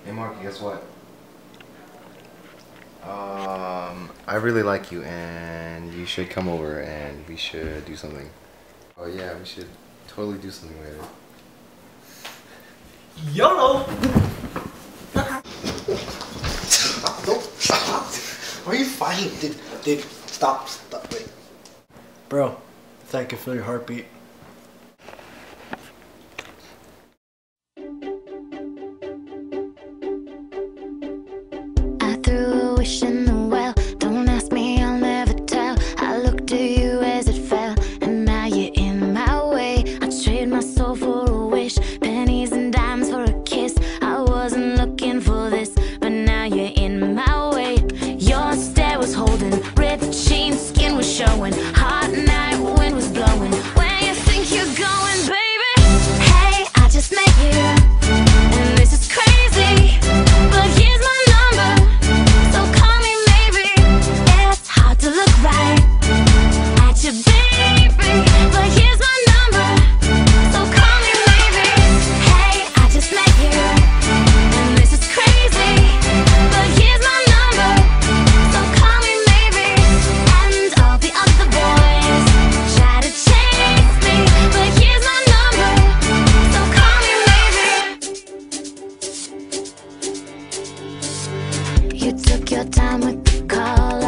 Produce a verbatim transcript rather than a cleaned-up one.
Hey Marky, guess what? Um, I really like you and you should come over and we should do something. Oh yeah, we should totally do something later. YOLO! Are you fine? Dude, dude, stop, stop, wait. Bro, I think I can feel your heartbeat. I threw a wish in the well. Don't ask me, I'll never tell. I looked at you as it fell, and now you're in my way. I trade my soul for a wish, pennies and dimes for a kiss. I wasn't looking for this, but now you're in my way. Your stare was holding, ripped jeans, skin was showing. Hot night, wind was blowing. Where you think you're going, baby? Hey, I just met you, and this is crazy, but here's my number, so call me maybe. It's hard to look right at you, baby, but here's my number, so call me maybe. Hey, I just met you, and this is crazy, but here's my number, so call me maybe. And all the other boys try to chase me, but here's my number, so call me maybe. You took your time with the call.